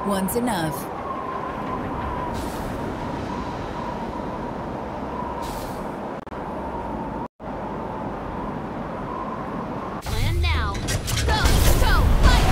One's enough. Plan now. Go! Go! Fight!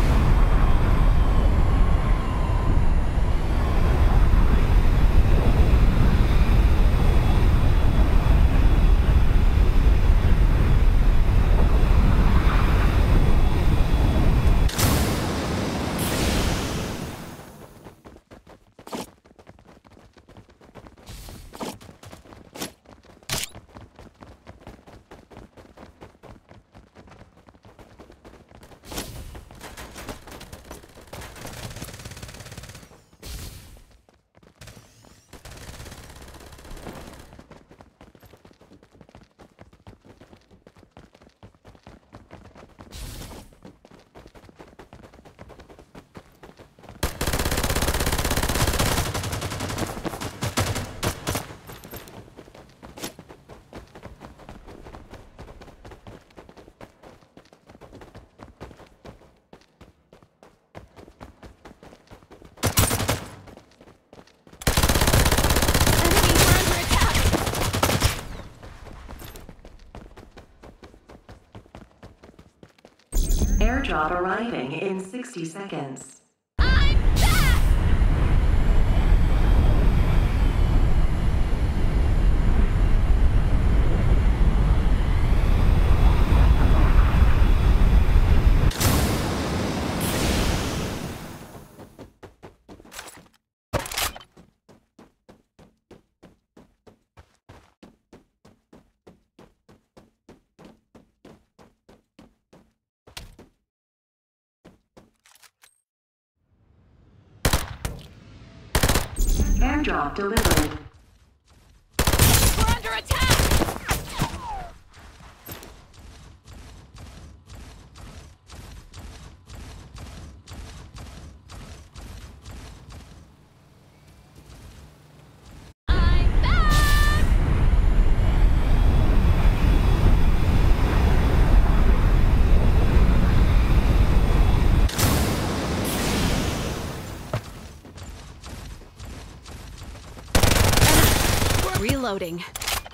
Airdrop arriving in 60 seconds. I'm back! Airdrop delivered. We're under attack! I'm back! Reloading.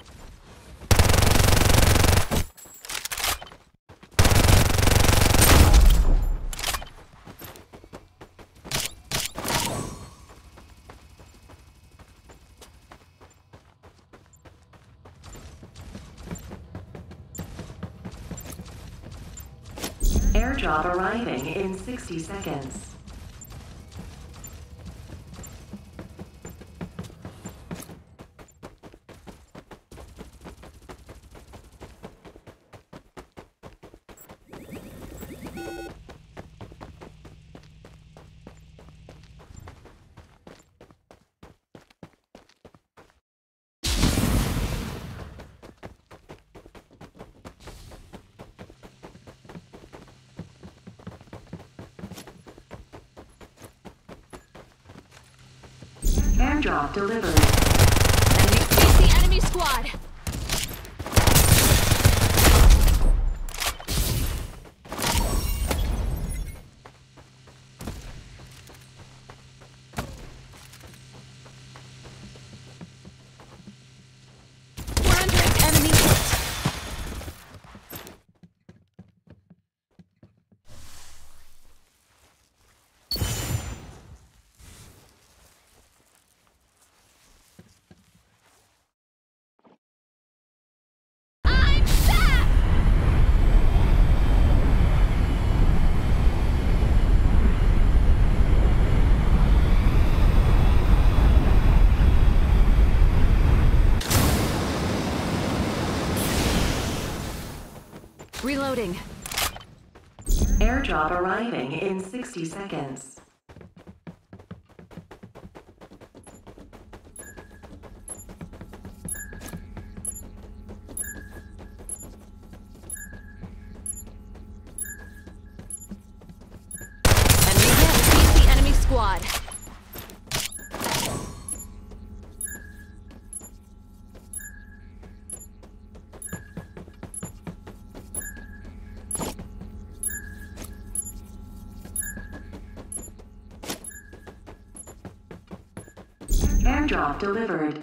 Airdrop arriving in 60 seconds. Airdrop delivered. Face the enemy squad. We're under enemy hit. I'm back! Reloading. Airdrop arriving in 60 seconds. Face the enemy squad. Airdrop delivered.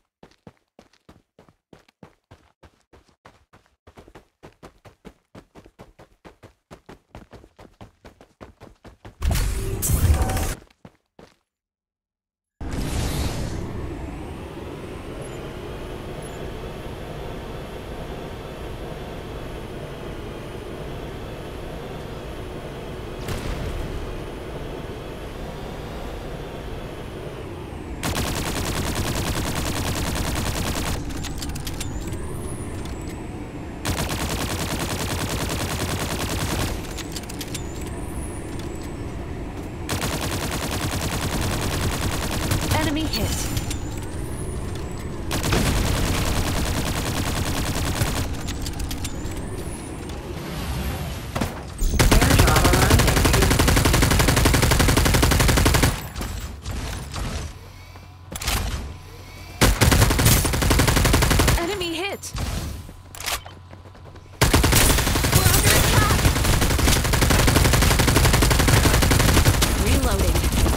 Enemy hit. Enemy hit. We're under attack. Reloading.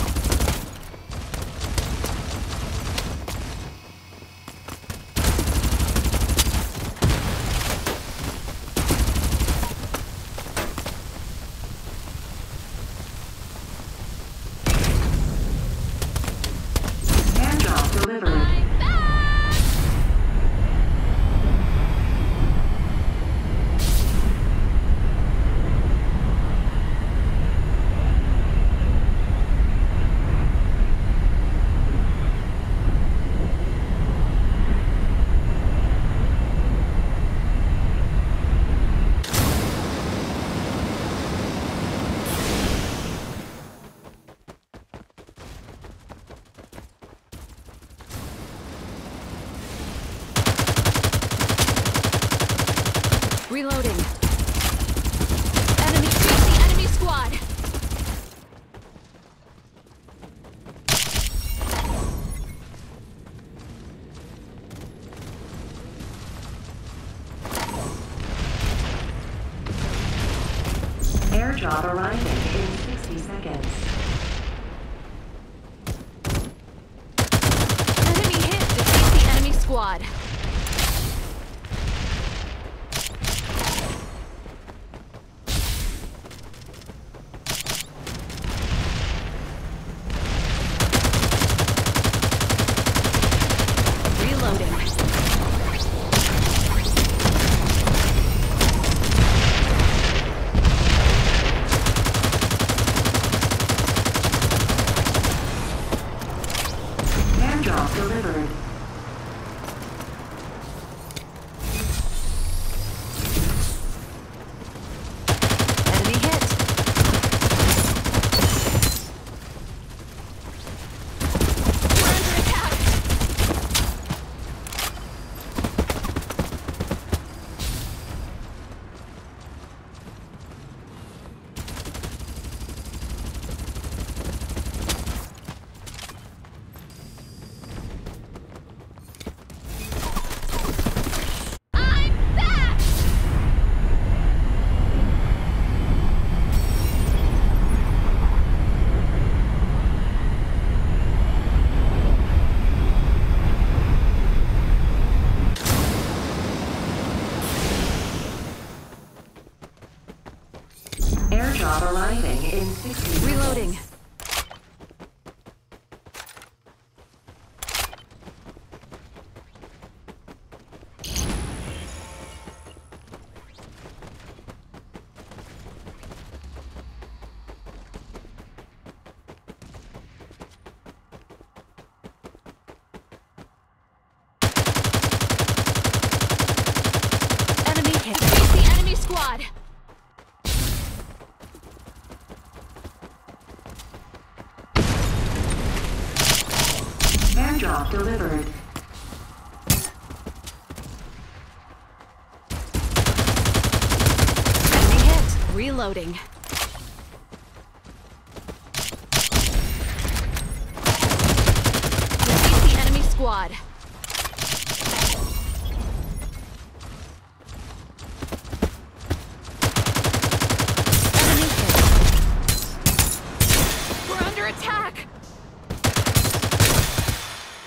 Airdrop delivered. Reloading. Enemy, face the enemy squad. Airdrop arriving in 60 seconds. Enemy hit. Defeat the enemy squad. Reloading. Airdrop delivered. Enemy hit. We're under attack. I'm back. Airdrop arriving in 60 seconds. Reloading. Enemy hit. Defeat the enemy squad. Airdrop delivered. Enemy hit. Reloading. Defeat the enemy squad. Enemy hit. We're under attack.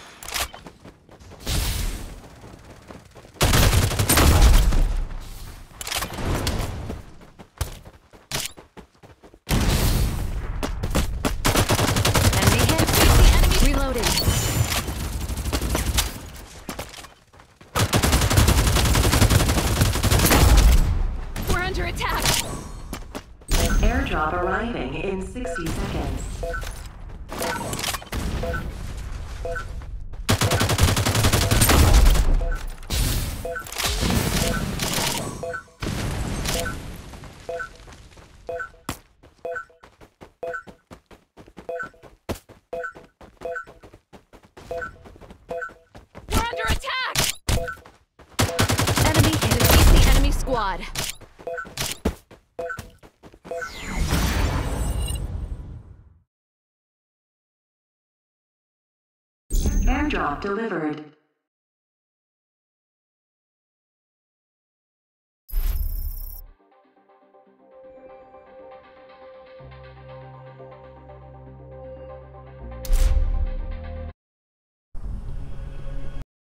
seconds. We're under attack! Enemy hit. Defeat the enemy squad. Airdrop delivered.